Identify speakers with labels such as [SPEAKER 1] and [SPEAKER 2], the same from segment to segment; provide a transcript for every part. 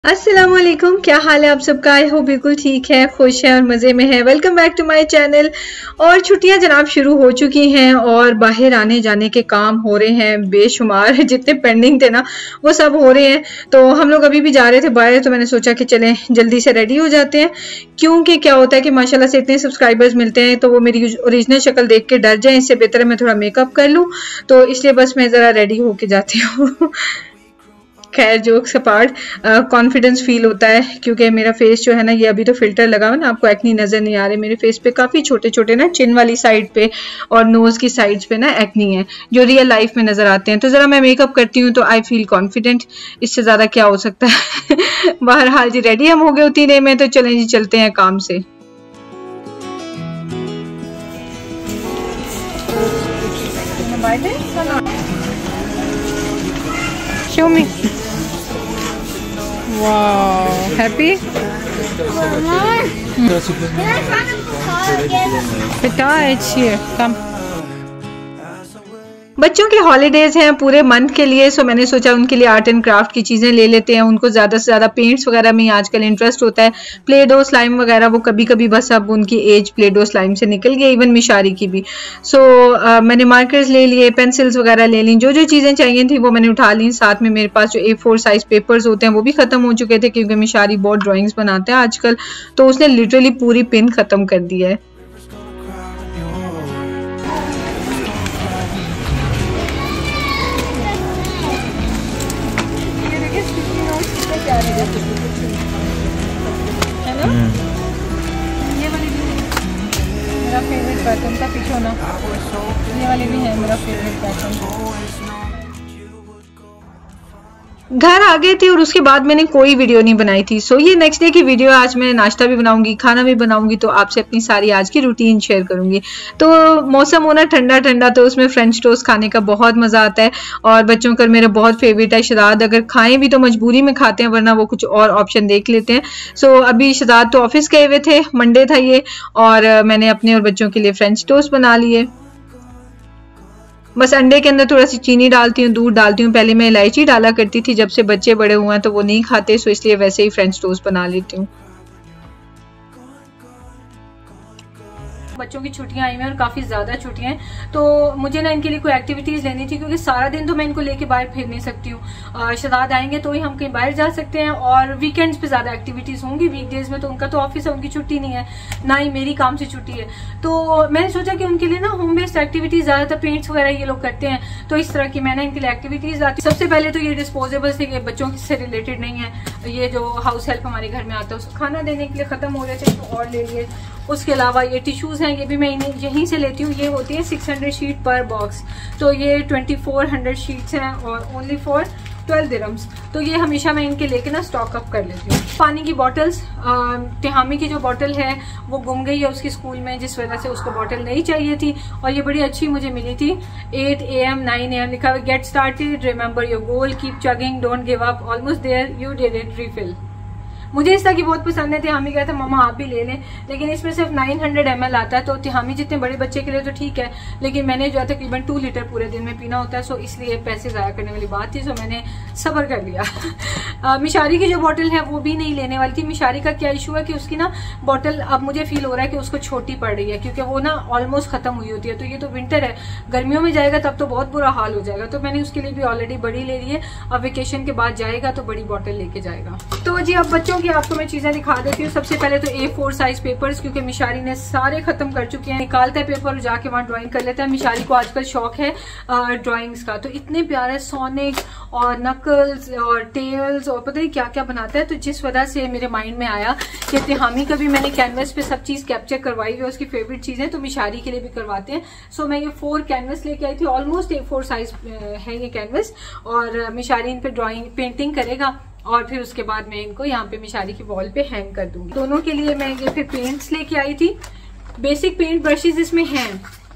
[SPEAKER 1] अस्सलाम वालेकुम, क्या हाल है आप सबका। आई होप बिल्कुल ठीक है, खुश है और मज़े में है। Welcome back to my channel. और छुट्टियां जनाब शुरू हो चुकी हैं और बाहर आने जाने के काम हो रहे हैं बेशुमार। जितने पेंडिंग थे ना वो सब हो रहे हैं। तो हम लोग अभी भी जा रहे थे बाहर, तो मैंने सोचा कि चलें जल्दी से रेडी हो जाते हैं, क्योंकि क्या होता है कि माशाल्लाह से इतने सब्सक्राइबर्स मिलते हैं तो वो मेरी ओरिजिनल शक्ल देख के डर जाए, इससे बेहतर है मैं थोड़ा मेकअप कर लूँ। तो इसलिए बस मैं ज़रा रेडी होके जाती हूँ। खैर जोक्स अपार्ट, कॉन्फिडेंस फील होता है क्योंकि मेरा फेस जो है ना, ये अभी तो फिल्टर लगा हुआ ना, आपको एक्नी नजर नहीं आ रहे। मेरे फेस पे काफी छोटे छोटे ना चिन वाली साइड पे और नोज की साइड्स पे ना एक्नी है, जो रियल लाइफ में नजर आते हैं। तो जरा मैं मेकअप करती हूँ तो आई फील कॉन्फिडेंट, इससे ज्यादा क्या हो सकता है। बहरहाल जी रेडी हम हो गए उतने में, तो चलें जी चलते हैं काम से। Show me. Wow, happy? Pita, it's here. Come. बच्चों की हॉलीडेज हैं पूरे मंथ के लिए, सो मैंने सोचा उनके लिए आर्ट एंड क्राफ्ट की चीज़ें ले लेते हैं। उनको ज़्यादा से ज़्यादा पेंट्स वगैरह में आजकल इंटरेस्ट होता है। प्ले डो स्लाइम वगैरह वो कभी कभी बस अब उनकी एज प्ले डो स्लाइम से निकल गई, इवन मिशारी की भी। सो मैंने मार्कर्स ले लिए, पेंसिल्स वगैरह ले ली, जो जो चीज़ें चाहिए थी वो मैंने उठा ली। साथ में मेरे पास जो A4 साइज पेपर्स होते हैं वो भी ख़त्म हो चुके थे, क्योंकि मिशारी बहुत ड्राइंग्स बनाते हैं आजकल, तो उसने लिटरली पूरी पिन ख़त्म कर दी है। ये वाली भी मेरा फेवरेट पैटर्न था, पीछे ना ये वाली भी है मेरा फेवरेट पैटर्न। घर आ गए थे और उसके बाद मैंने कोई वीडियो नहीं बनाई थी। सो ये नेक्स्ट डे की वीडियो। आज मैं नाश्ता भी बनाऊंगी, खाना भी बनाऊंगी, तो आपसे अपनी सारी आज की रूटीन शेयर करूंगी। तो मौसम होना ठंडा ठंडा, तो उसमें फ्रेंच टोस्ट खाने का बहुत मजा आता है और बच्चों का मेरा बहुत फेवरेट है। शहजाद अगर खाएं भी तो मजबूरी में खाते हैं, वरना वो कुछ और ऑप्शन देख लेते हैं। सो अभी शहजाद तो ऑफिस गए हुए थे, मंडे था ये, और मैंने अपने और बच्चों के लिए फ्रेंच टोस्ट बना लिए। बस अंडे के अंदर थोड़ा सी चीनी डालती हूँ, दूध डालती हूँ। पहले मैं इलायची डाला करती थी, जब से बच्चे बड़े हुए हैं तो वो नहीं खाते, सो इसलिए वैसे ही फ्रेंच टोस्ट बना लेती हूँ। बच्चों की छुट्टियां आई हुई हैं और काफी ज्यादा छुट्टियां हैं, तो मुझे ना इनके लिए कोई एक्टिविटीज लेनी थी, क्योंकि सारा दिन तो मैं इनको लेके बाहर फिर नहीं सकती हूँ। शहजाद आएंगे तो ही हम कहीं बाहर जा सकते हैं, और वीकेंड्स पे ज्यादा एक्टिविटीज होंगी। वीकडेज में तो उनका तो ऑफिस है, उनकी छुट्टी नहीं है, ना ही मेरी काम से छुट्टी है। तो मैंने सोचा कि उनके लिए ना होम बेस्ड एक्टिविटीज, ज्यादातर पेंट्स वगैरह ये लोग करते हैं, तो इस तरह की मैंने इनके लिए एक्टिविटीज लाती। सबसे पहले तो ये डिस्पोजेबल्स थे, बच्चों से रिलेटेड नहीं है। ये जो हाउस हेल्प हमारे घर में आता है उसको खाना देने के लिए खत्म हो रहे थे, तो और ले लिए। उसके अलावा ये टिश्यूज हैं, ये भी मैं इन्हें यहीं से लेती हूँ। ये होती है 600 शीट पर बॉक्स, तो ये 2400 शीट्स हैं और ओनली फॉर 12 दिरहम्स। तो ये हमेशा मैं इनके लेके ना स्टॉक अप कर लेती हूँ। पानी की बॉटल्स, तिहामी की जो बॉटल है वो गुम गई है उसकी स्कूल में, जिस वजह से उसको बॉटल नहीं चाहिए थी, और ये बड़ी अच्छी मुझे मिली थी। 8 AM 9 AM लिखा हुआ, get started, remember your goal, keep chugging, don't give up, almost there, you did it, refill. मुझे इस तरह की बहुत पसंद है। तिहामी कहता है मम्मा आप भी ले लें, लेकिन इसमें सिर्फ 900 ml आता है, तो तिहामी जितने बड़े बच्चे के लिए तो ठीक है, लेकिन मैंने जो है तकरीबन 2 लीटर पूरे दिन में पीना होता है, सो इसलिए पैसे ज़ाया करने वाली बात थी, सो मैंने सब्र कर लिया। मिशारी की जो बॉटल है वो भी नहीं लेने वाली थी। मिशारी का क्या इशू है कि उसकी ना बॉटल अब मुझे फील हो रहा है कि उसको छोटी पड़ रही है, क्योंकि वो ना ऑलमोस्ट खत्म हुई होती है। तो ये तो विंटर है, गर्मियों में जाएगा तब तो बहुत बुरा हाल हो जाएगा, तो मैंने उसके लिए भी ऑलरेडी बड़ी ले ली है। अब वेकेशन के बाद जाएगा तो बड़ी बॉटल लेके जाएगा। तो जी अब बच्चों की आपको मैं चीजें दिखा देती हूँ। सबसे पहले तो A4 साइज पेपर्स, क्योंकि मिशारी ने सारे खत्म कर चुके हैं। निकालता है पेपर और जाके वहां ड्राइंग कर लेता है। मिशारी को आजकल शौक है ड्राइंग्स का, तो इतने प्यारे सोनिक और नकल्स और टेल्स और पता नहीं क्या क्या बनाता है। तो जिस वजह से मेरे माइंड में आया कि तिहामी का भी मैंने कैनवस पे सब चीज कैप्चर करवाई हुई है, उसकी फेवरेट चीजें, तो मिशारी के लिए भी करवाते हैं। सो मैं ये 4 कैनवस लेके आई थी, ऑलमोस्ट A4 साइज है ये कैनवस, और मिशारी इन पे ड्राइंग पेंटिंग करेगा, और फिर उसके बाद मैं इनको यहाँ पे मिशारी की वॉल पे हैंग कर दूंगी। दोनों के लिए मैं ये फिर पेंट्स लेके आई थी। बेसिक पेंट ब्रशेस इसमें हैं,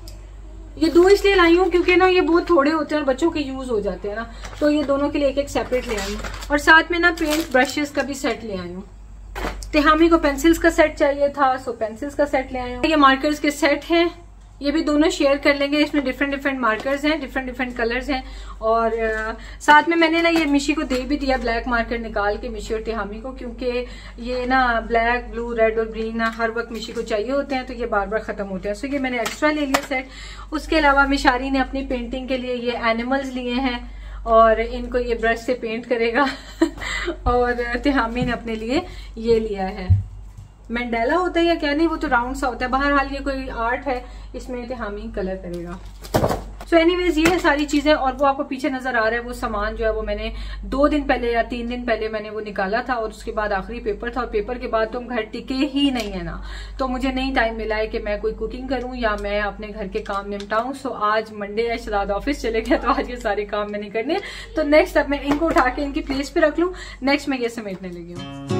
[SPEAKER 1] ये 2 इसलिए लाई हूँ क्योंकि ना ये बहुत थोड़े होते हैं और बच्चों के यूज हो जाते हैं ना, तो ये दोनों के लिए एक एक सेपरेट ले आई हूँ। और साथ में ना पेंट ब्रशेस का भी सेट ले आई हूँ। तिहामी को पेंसिल्स का सेट चाहिए था, सो पेंसिल्स का सेट ले आई हूँ। ये मार्कर्स के सेट हैं, ये भी दोनों शेयर कर लेंगे। इसमें डिफरेंट डिफरेंट मार्कर्स हैं, डिफरेंट डिफरेंट कलर्स हैं। और साथ में मैंने ना ये मिशी को दे भी दिया ब्लैक मार्कर निकाल के, मिशी और तिहामी को, क्योंकि ये ना ब्लैक, ब्लू, रेड और ग्रीन ना हर वक्त मिशी को चाहिए होते हैं, तो ये बार बार खत्म होते हैं। सो ये मैंने एक्स्ट्रा ले लिया सेट। उसके अलावा मिशारी ने अपनी पेंटिंग के लिए ये एनिमल्स लिए हैं और इनको ये ब्रश से पेंट करेगा और तिहामी ने अपने लिए ये लिया है, मंडेला होता है या क्या, नहीं वो तो राउंड सा होता है, बहरहाल ये कोई आर्ट है, इसमें तिहामी कलर करेगा। सो एनीवेज ये है सारी चीजें। और वो आपको पीछे नजर आ रहा है वो सामान जो है वो मैंने 2 दिन पहले या 3 दिन पहले मैंने वो निकाला था, और उसके बाद आखिरी पेपर था, और पेपर के बाद तो हम घर टिके ही नहीं है ना, तो मुझे नहीं टाइम मिला है कि मैं कोई कुकिंग करूं या मैं अपने घर के काम निपटाऊं। सो आज मंडे है, शराद ऑफिस चले गया, तो आज ये सारे काम मैंने करने, तो नेक्स्ट अब मैं इनको उठा के इनकी प्लेस पे रख लूं। नेक्स्ट मैं ये समेटने लगी हूँ।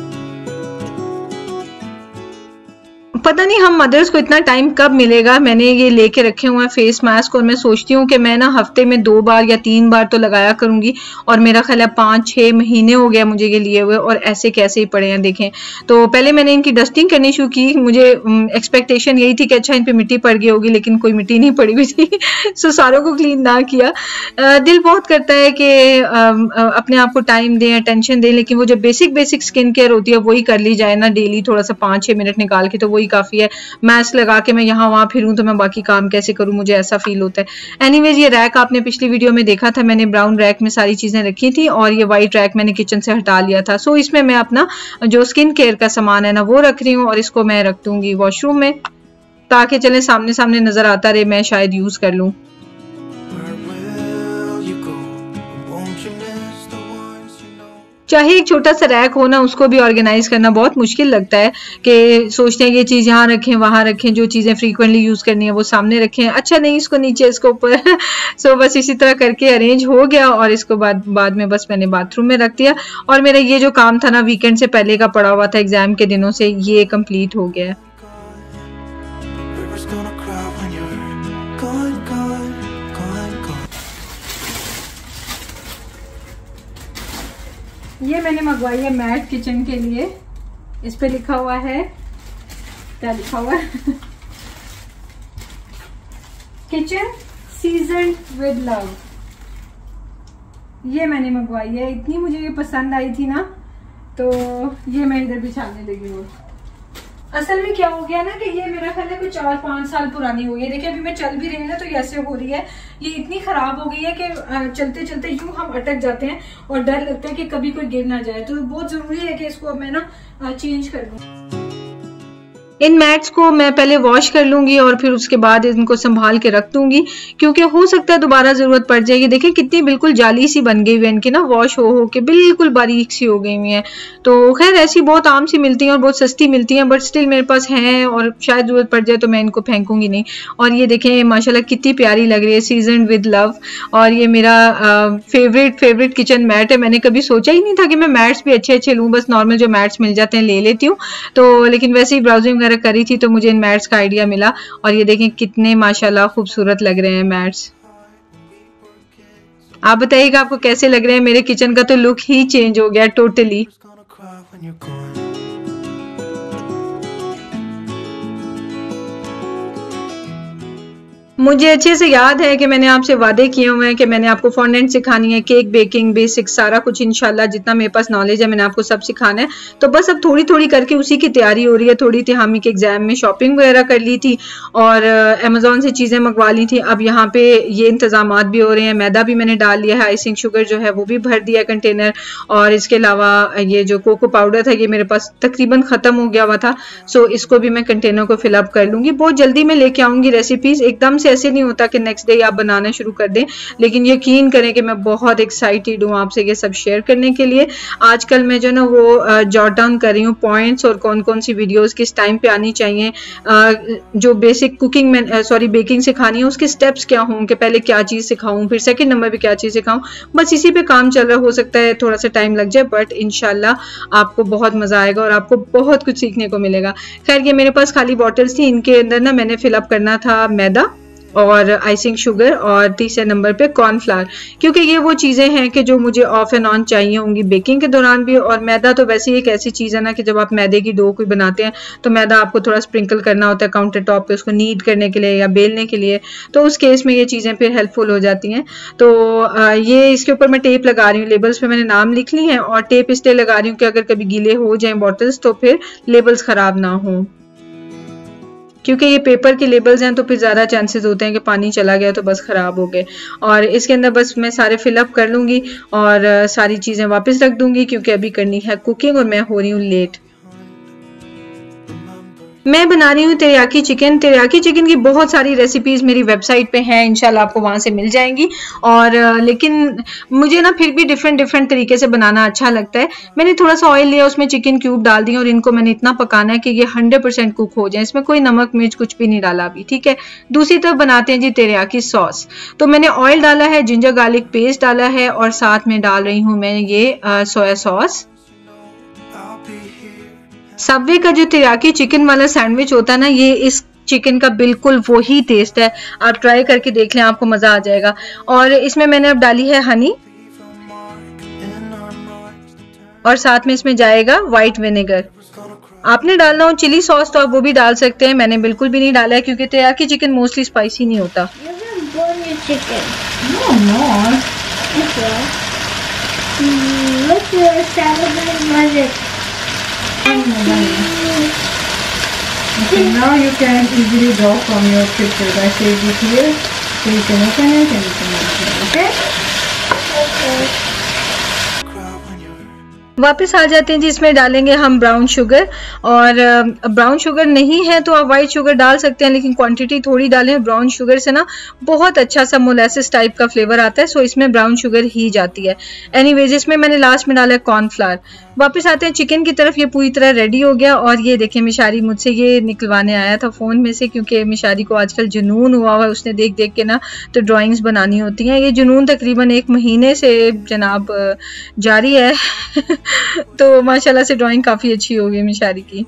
[SPEAKER 1] पता नहीं हम मदर्स को इतना टाइम कब मिलेगा। मैंने ये लेके रखे हुए हैं फेस मास्क, और मैं सोचती हूँ कि मैं ना हफ्ते में 2 बार या 3 बार तो लगाया करूंगी, और मेरा ख्याल है 5-6 महीने हो गया मुझे ये लिए हुए, और ऐसे कैसे ही पड़े हैं देखें। तो पहले मैंने इनकी डस्टिंग करनी शुरू की, मुझे एक्सपेक्टेशन यही थी कि अच्छा इन पे मिट्टी पड़ गई होगी, लेकिन कोई मिट्टी नहीं पड़ी हुई थी सो सारों को क्लीन ना किया। दिल बहुत करता है कि अपने आप को टाइम दें, अटेंशन दें, लेकिन वो जो बेसिक स्किन केयर होती है वही कर ली जाए ना डेली, थोड़ा सा 5-6 मिनट निकाल के, तो वही काफी है। मास्क लगा के मैं यहाँ वहां फिरूं तो मैं बाकी काम कैसे करूं, मुझे ऐसा फील होता है। एनीवेज ये रैक आपने पिछली वीडियो में देखा था, मैंने ब्राउन रैक में सारी चीजें रखी थी, और ये व्हाइट रैक मैंने किचन से हटा लिया था। सो इसमें मैं अपना जो स्किन केयर का सामान है ना वो रख रही हूँ, और इसको मैं रख दूंगी वॉशरूम में, ताकि चले सामने सामने नजर आता रहे, मैं शायद यूज कर लूं। चाहे एक छोटा सा रैक हो ना, उसको भी ऑर्गेनाइज करना बहुत मुश्किल लगता है, कि सोचते हैं ये चीज यहाँ रखें वहां रखें, जो चीजें फ्रीक्वेंटली यूज करनी है वो सामने रखें, अच्छा नहीं इसको नीचे इसको ऊपर सो बस इसी तरह करके अरेंज हो गया, और इसको बाद में बस मैंने बाथरूम में रख दिया। और मेरा ये जो काम था ना वीकेंड से पहले का पड़ा हुआ था एग्जाम के दिनों से, ये कंप्लीट हो गया। ये मैंने मंगवाई है मैट किचन के लिए, इस पे लिखा हुआ है, क्या लिखा हुआ है किचन सीजन्ड विद लव। ये मैंने मंगवाई है, इतनी मुझे ये पसंद आई थी ना, तो ये मैं इधर बिछाने लगी हूँ। असल में क्या हो गया ना कि ये मेरा ख्याल है कोई 4-5 साल पुरानी हो गई है। देखिए अभी मैं चल भी रही हूँ ना, तो ये ऐसे हो रही है, ये इतनी खराब हो गई है कि चलते चलते यूं हम अटक जाते हैं, और डर लगता है कि कभी कोई गिर ना जाए। तो बहुत जरूरी है कि इसको अब मैं ना चेंज कर लूँ। इन मैट्स को मैं पहले वॉश कर लूंगी, और फिर उसके बाद इनको संभाल के रख दूंगी, क्योंकि हो सकता है दोबारा जरूरत पड़ जाएगी। देखिए कितनी बिल्कुल जाली सी बन गई हुई है इनकी ना, वॉश हो के बिल्कुल बारीक सी हो गई हुई है। तो खैर ऐसी बहुत आम सी मिलती हैं और बहुत सस्ती मिलती हैं, बट स्टिल मेरे पास हैं, और शायद जरूरत पड़ जाए तो मैं इनको फेंकूंगी नहीं। और ये देखें माशाल्लाह कितनी प्यारी लग रही है, सीजन्ड विद लव। और ये मेरा फेवरेट किचन मैट है। मैंने कभी सोचा ही नहीं था कि मैं मैट्स भी अच्छे लूँ, बस नॉर्मल जो मैट्स मिल जाते हैं ले लेती हूँ। तो लेकिन वैसे ही ब्राउजिंग करी थी तो मुझे इन मैट्स का आइडिया मिला, और ये देखें कितने माशाल्लाह खूबसूरत लग रहे हैं मैट्स। आप बताइएगा आपको कैसे लग रहे हैं। मेरे किचन का तो लुक ही चेंज हो गया टोटली। मुझे अच्छे से याद है कि मैंने आपसे वादे किए हुए हैं कि मैंने आपको फॉन्डेंट सिखानी है, केक बेकिंग बेसिक सारा कुछ इंशाल्लाह जितना मेरे पास नॉलेज है मैंने आपको सब सिखाना है। तो बस अब थोड़ी थोड़ी करके उसी की तैयारी हो रही है। थोड़ी तिहामी के एग्जाम में शॉपिंग वगैरह कर ली थी, और अमेजोन से चीज़ें मंगवा ली थी। अब यहाँ पे ये इंतजामात भी हो रहे हैं। मैदा भी मैंने डाल लिया है, आइसिंग शुगर जो है वो भी भर दिया कंटेनर, और इसके अलावा ये जो कोको पाउडर था ये मेरे पास तकरीबन ख़त्म हो गया हुआ था। सो इसको भी मैं कंटेनर को फिलअप कर लूँगी। बहुत जल्दी मैं लेके आऊँगी रेसिपीज़, एकदम से ऐसे नहीं होता कि नेक्स्ट डे आप बनाना शुरू कर दें, लेकिन यकीन करें कि मैं बहुत एक्साइटेड हूँ आपसे ये सब शेयर करने के लिए। आजकल मैं जो ना वो जॉट डाउन कर रही हूँ पॉइंट्स, और कौन कौन सी वीडियोस किस टाइम पे आनी चाहिए, जो बेसिक कुकिंग में बेकिंग सिखानी है उसके स्टेप्स क्या हों, कि पहले क्या चीज़ सिखाऊं, फिर सेकंड नंबर पे क्या चीज़ सिखाऊं। बस इसी पे काम चल रहा, हो सकता है थोड़ा सा टाइम लग जाए, बट इंशाल्लाह आपको बहुत मजा आएगा और आपको बहुत कुछ सीखने को मिलेगा। खैर ये मेरे पास खाली बॉटल्स थी, इनके अंदर ना मैंने फिलअप करना था मैदा, और आइसिंग शुगर, और तीसरे नंबर पे कॉर्नफ्लावर, क्योंकि ये वो चीज़ें हैं कि जो मुझे ऑफ एंड ऑन चाहिए होंगी बेकिंग के दौरान भी। और मैदा तो वैसे ही एक ऐसी चीज़ है ना कि जब आप मैदे की डो कोई बनाते हैं तो मैदा आपको थोड़ा स्प्रिंकल करना होता है काउंटर टॉप पे उसको नीड करने के लिए या बेलने के लिए, तो उस केस में ये चीज़ें फिर हेल्पफुल हो जाती हैं। तो ये इसके ऊपर मैं टेप लगा रही हूँ, लेबल्स पे मैंने नाम लिख ली हैं और टेप इसलिए लगा रही हूँ कि अगर कभी गीले हो जाए बॉटल्स तो फिर लेबल्स ख़राब ना हो, क्योंकि ये पेपर के लेबल्स हैं तो फिर ज़्यादा चांसेस होते हैं कि पानी चला गया तो बस ख़राब हो गए। और इसके अंदर बस मैं सारे फिलअप कर लूँगी और सारी चीज़ें वापस रख दूँगी, क्योंकि अभी करनी है कुकिंग और मैं हो रही हूँ लेट। मैं बना रही हूँ तेरियाकी चिकन। तेरियाकी चिकन की बहुत सारी रेसिपीज़ मेरी वेबसाइट पे हैं, इंशाल्लाह आपको वहाँ से मिल जाएंगी। और लेकिन मुझे ना फिर भी डिफरेंट तरीके से बनाना अच्छा लगता है। मैंने थोड़ा सा ऑयल लिया, उसमें चिकन क्यूब डाल दिया और इनको मैंने इतना पकाना है कि ये 100% कुक हो जाए। इसमें कोई नमक मिर्च कुछ भी नहीं डाला अभी, ठीक है। दूसरी तरफ बनाते हैं जी तेरियाकी सॉस। तो मैंने ऑयल डाला है, जिंजर गार्लिक पेस्ट डाला है और साथ में डाल रही हूँ मैं ये सोया सॉस। सबवे का जो तेरियाकी चिकन वाला सैंडविच होता है ना, ये इस चिकन का बिल्कुल वही टेस्ट है, आप ट्राई करके देख लें, आपको मजा आ जाएगा। और इसमें मैंने अब डाली है हनी और साथ में इसमें जाएगा व्हाइट विनेगर। आपने डालना हो चिली सॉस तो आप वो भी डाल सकते हैं, मैंने बिल्कुल भी नहीं डाला है क्योंकि तेरियाकी चिकन मोस्टली स्पाइसी नहीं होता।
[SPEAKER 2] Okay, now you can easily draw from your picture. I save it here, so you can open it and you can open it. Okay?
[SPEAKER 3] Okay.
[SPEAKER 1] वापस आ जाते हैं जी। इसमें डालेंगे हम ब्राउन शुगर, और brown sugar नहीं है तो आप वाइट शुगर डाल सकते हैं, लेकिन क्वांटिटी थोड़ी डालें। ब्राउन शुगर से ना बहुत अच्छा सा मोलेसिस टाइप का फ्लेवर आता है, सो इसमें ब्राउन शुगर ही जाती है। एनीवेज इसमें मैंने लास्ट में डाला है कॉर्नफ्लावर। वापस आते हैं चिकन की तरफ। ये पूरी तरह रेडी हो गया और ये देखिए मिशारी मुझसे ये निकलवाने आया था फ़ोन में से, क्योंकि मिशारी को आजकल जुनून हुआ हुआ है, उसने देख देख के ना तो ड्राइंग्स बनानी होती हैं। ये जुनून तकरीबन 1 महीने से जनाब जारी है तो माशाल्लाह से ड्राइंग काफ़ी अच्छी हो गई मिशारी की।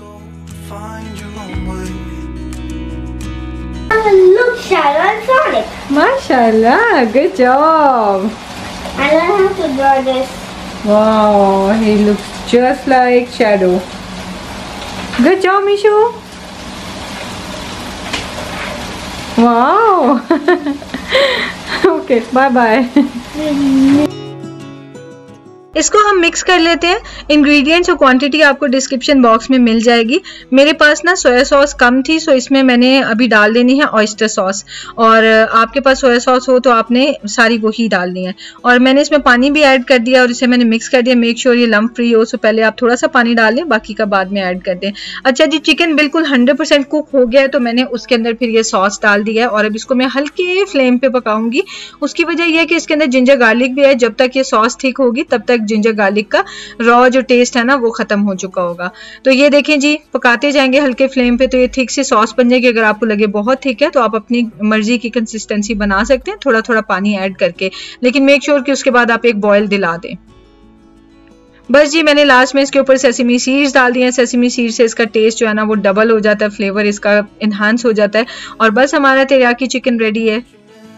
[SPEAKER 3] Look, Shadow and Sonic.
[SPEAKER 2] Mashallah, good job.
[SPEAKER 3] I learned how to draw this.
[SPEAKER 2] Wow, he looks just like Shadow. Good job, Mishu. Wow. Okay, bye bye.
[SPEAKER 1] इसको हम मिक्स कर लेते हैं। इंग्रेडिएंट्स और क्वांटिटी आपको डिस्क्रिप्शन बॉक्स में मिल जाएगी। मेरे पास ना सोया सॉस कम थी, सो इसमें मैंने अभी डाल देनी है ऑयस्टर सॉस, और आपके पास सोया सॉस हो तो आपने सारी वही डालनी है। और मैंने इसमें पानी भी ऐड कर दिया और इसे मैंने मिक्स कर दिया। मेक श्योर ये लम्प फ्री हो, सो पहले आप थोड़ा सा पानी डाल लें, बाकी का बाद में ऐड कर दें। अच्छा जी, चिकन बिल्कुल 100% कुक हो गया है तो मैंने उसके अंदर फिर ये सॉस डाल दिया है और अब इसको मैं हल्के फ्लेम पे पकाऊंगी। उसकी वजह यह है कि इसके अंदर जिंजर गार्लिक भी है, जब तक ये सॉस ठीक होगी तब तक जिंजर गार्लिक का रॉ जो टेस्ट है ना वो खत्म हो चुका होगा। तो ये देखें जी, पकाते जाएंगे हल्के फ्लेम पे तो ये थिक सी सॉस बन जाएगी। अगर आपको लगे बहुत थिक है तो आप अपनी मर्जी की कंसिस्टेंसी बना सकते हैं, थोड़ा थोड़ा पानी ऐड करके, लेकिन मेक श्योर कि उसके बाद आप एक बॉयल दिला दें। बस जी, मैंने लास्ट में इसके ऊपर सेसमी सीड्स डाल दिए हैं। सेसमी सीड से इसका टेस्ट जो है ना वो डबल हो जाता है, फ्लेवर इसका इन्हांस हो जाता है। और बस हमारा तेरियाकी चिकन रेडी है।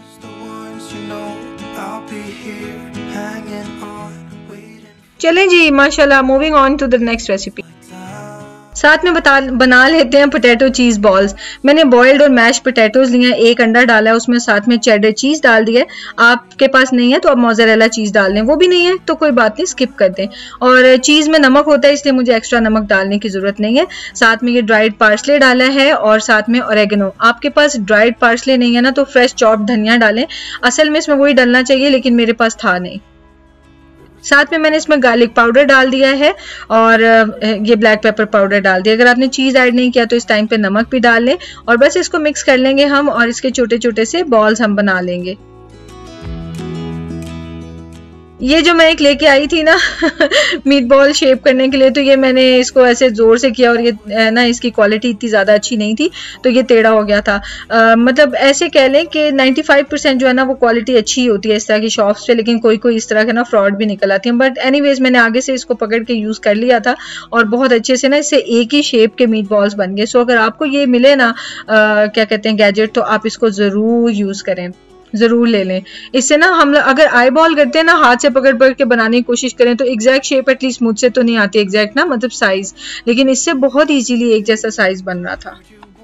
[SPEAKER 1] चलें जी, माशाल्लाह, moving on to the next recipe. साथ में बना लेते हैं पोटैटो चीज़ बॉल्स। मैंने बॉइल्ड और मैश पोटैटोज लिए हैं, एक अंडा डाला है उसमें, साथ में चेडर चीज़ डाल दिया है। आपके पास नहीं है तो आप मोज़रेला चीज़ डाल लें, वो भी नहीं है तो कोई बात नहीं, स्किप कर दें। और चीज़ में नमक होता है इसलिए मुझे एक्स्ट्रा नमक डालने की ज़रूरत नहीं है। साथ में ये ड्राइड पार्सले डाला है और साथ में ऑरेगनो। आपके पास ड्राइड पार्सले नहीं है ना तो फ्रेश चॉप्ड धनिया डालें, असल में इसमें वही डलना चाहिए लेकिन मेरे पास था नहीं। साथ में मैंने इसमें गार्लिक पाउडर डाल दिया है और ये ब्लैक पेपर पाउडर डाल दिया। अगर आपने चीज़ ऐड नहीं किया तो इस टाइम पे नमक भी डाल लें और बस इसको मिक्स कर लेंगे हम और इसके छोटे छोटे से बॉल्स हम बना लेंगे। ये जो मैं एक लेके आई थी ना मीट बॉल शेप करने के लिए, तो ये मैंने इसको ऐसे ज़ोर से किया और ये ना इसकी क्वालिटी इतनी ज़्यादा अच्छी नहीं थी तो ये टेढ़ा हो गया था। मतलब ऐसे कह लें कि 95% जो है ना वो क्वालिटी अच्छी होती है इस तरह की शॉप्स पे, लेकिन कोई कोई इस तरह के ना फ्रॉड भी निकल आती है। बट एनीवेज मैंने आगे से इसको पकड़ के यूज़ कर लिया था और बहुत अच्छे से ना इससे एक ही शेप के मीट बॉल्स बन गए। सो अगर आपको ये मिले ना क्या कहते हैं गैजेट, तो आप इसको ज़रूर यूज़ करें, ज़रूर ले लें। इससे ना हम अगर आई बॉल करते हैं ना, हाथ से पकड़ पकड़ के बनाने की कोशिश करें तो एग्जैक्ट शेप एटलीस्ट मुझसे तो नहीं आती एग्जैक्ट ना, मतलब साइज, लेकिन इससे बहुत इजीली एक जैसा साइज बन रहा था।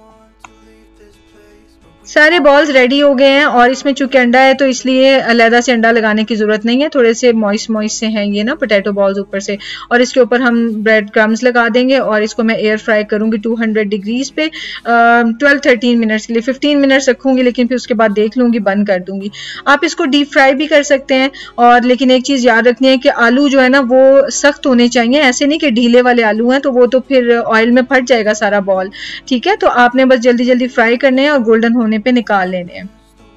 [SPEAKER 1] सारे बॉल्स रेडी हो गए हैं और इसमें चूंकि अंडा है तो इसलिए अलहदा से अंडा लगाने की ज़रूरत नहीं है, थोड़े से मॉइस्ट से हैं ये ना पोटैटो बॉल्स ऊपर से, और इसके ऊपर हम ब्रेड क्रम्स लगा देंगे और इसको मैं एयर फ्राई करूंगी 200 डिग्रीज पे 12-13 मिनट्स के लिए। 15 मिनट्स रखूंगी लेकिन फिर उसके बाद देख लूंगी, बंद कर दूंगी। आप इसको डीप फ्राई भी कर सकते हैं, और लेकिन एक चीज़ याद रखनी है कि आलू जो है ना वो सख्त होने चाहिए, ऐसे नहीं कि ढीले वाले आलू हैं तो वो तो फिर ऑयल में फट जाएगा सारा बॉल, ठीक है। तो आपने बस जल्दी जल्दी फ्राई करने हैं और गोल्डन होने पे निकाल लेने हैं।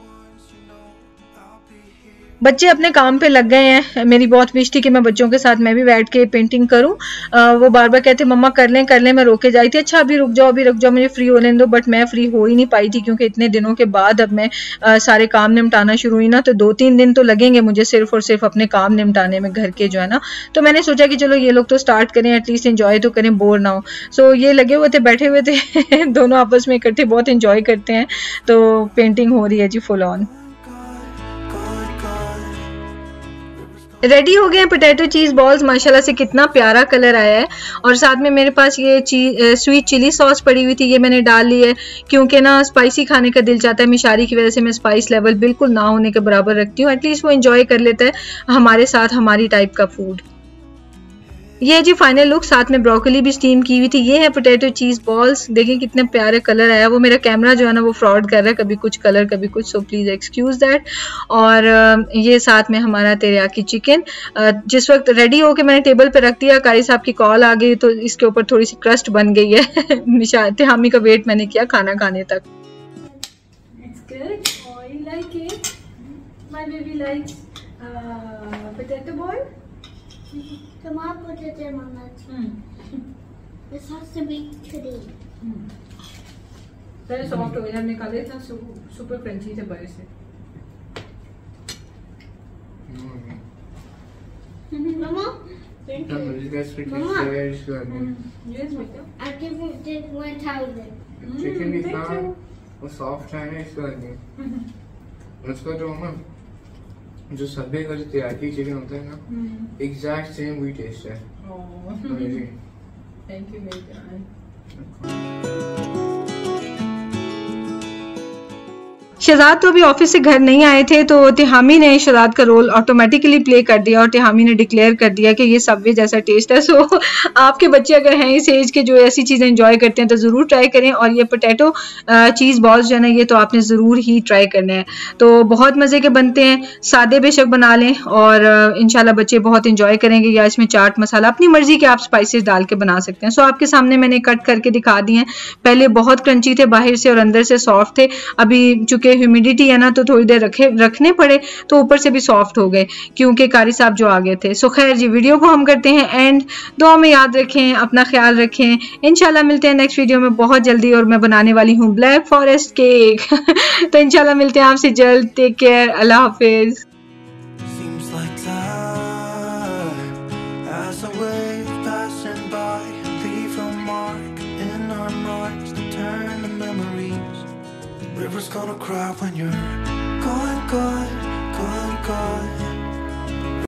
[SPEAKER 1] बच्चे अपने काम पे लग गए हैं। मेरी बहुत विश थी कि मैं बच्चों के साथ मैं भी बैठ के पेंटिंग करूं। वो बार बार कहते मम्मा कर लें, मैं रोके जाती थी, अच्छा अभी रुक जाओ मुझे फ्री होने दो, बट मैं फ्री हो ही नहीं पाई थी क्योंकि इतने दिनों के बाद अब मैं सारे काम निपटाना शुरू हुई ना, तो 2-3 दिन तो लगेंगे मुझे सिर्फ और सिर्फ अपने काम निपटाने में घर के जो है ना। तो मैंने सोचा कि चलो ये लोग तो स्टार्ट करें, एटलीस्ट एंजॉय तो करें, बोर ना हो। सो ये लगे हुए थे, बैठे हुए थे दोनों आपस में इकट्ठे बहुत इंजॉय करते हैं। तो पेंटिंग हो रही है जी फुल ऑन। रेडी हो गए हैं पोटैटो चीज़ बॉल्स, माशाल्लाह से कितना प्यारा कलर आया है। और साथ में मेरे पास ये स्वीट चिली सॉस पड़ी हुई थी, ये मैंने डाल ली है क्योंकि ना स्पाइसी खाने का दिल चाहता है। मिशारी की वजह से मैं स्पाइस लेवल बिल्कुल ना होने के बराबर रखती हूँ, एटलीस्ट वो एंजॉय कर लेता है हमारे साथ हमारी टाइप का फूड। ये जी फाइनल लुक, साथ में ब्रोकली भी स्टीम की हुई थी। ये है पोटैटो चीज़ बॉल्स, देखें कितने प्यारे कलर आया। वो मेरा कैमरा जो है ना वो फ्रॉड कर रहा है, कभी कुछ कलर कभी कुछ, सो प्लीज़ एक्सक्यूज़ दैट। और ये साथ में हमारा तेरियाकी चिकन जिस वक्त रेडी होके मैंने टेबल पे रख दिया, कारी साहब की कॉल आ गई तो इसके ऊपर थोड़ी सी क्रस्ट बन गई है। तिहामी का वेट मैंने किया खाना खाने तक।
[SPEAKER 3] Tomorrow put it in on that. This has to be today.
[SPEAKER 1] पहले सॉफ्ट हो गया, हमने निकाले इतना सुपर क्रंची थे बाहर से।
[SPEAKER 3] Mama, thank you.
[SPEAKER 1] Yes, बेटा।
[SPEAKER 3] I give you this 1,000.
[SPEAKER 4] Chicken is not वो soft है ना इसका लगे। उसका जो हम जो सब्जी का जो तेरियाकी चिकन होता है ना, एग्जैक्ट सेम वही टेस्ट है।
[SPEAKER 1] Thank you very much. Shahzad तो अभी ऑफिस से घर नहीं आए थे, तो तिहामी ने शहजाद का रोल ऑटोमेटिकली प्ले कर दिया और तिहामी ने डिक्लेयर कर दिया कि ये सबवे जैसा टेस्ट है। सो आपके बच्चे अगर हैं इस एज के जो ऐसी चीज़ें एंजॉय करते हैं तो ज़रूर ट्राई करें। और ये पोटैटो चीज़ बॉल्स जो है ना, ये तो आपने ज़रूर ही ट्राई करने हैं। तो बहुत मज़े के बनते हैं, सादे बेशक बना लें और इंशाल्लाह बच्चे बहुत इंजॉय करेंगे। या इसमें चाट मसाला अपनी मर्जी के आप स्पाइसेस डाल के बना सकते हैं। सो आपके सामने मैंने कट करके दिखा दिए हैं। पहले बहुत क्रंची थे बाहर से और अंदर से सॉफ्ट थे, अभी चूंकि ह्यूमिडिटी है ना तो थोड़ी देर रखने पड़े तो ऊपर से भी सॉफ्ट हो गए क्योंकि कारी साहब जो आ गए थे। सो खैर जी, वीडियो को हम करते हैं एंड। दुआ में याद रखें, अपना ख्याल रखें। इंशाल्लाह मिलते हैं नेक्स्ट वीडियो में बहुत जल्दी, और मैं बनाने वाली हूँ ब्लैक फॉरेस्ट केक। तो इंशाल्लाह मिलते हैं आपसे जल्द। टेक केयर, अल्लाह हाफिज।
[SPEAKER 5] River's gonna cry when you're gone, gone, gone, gone.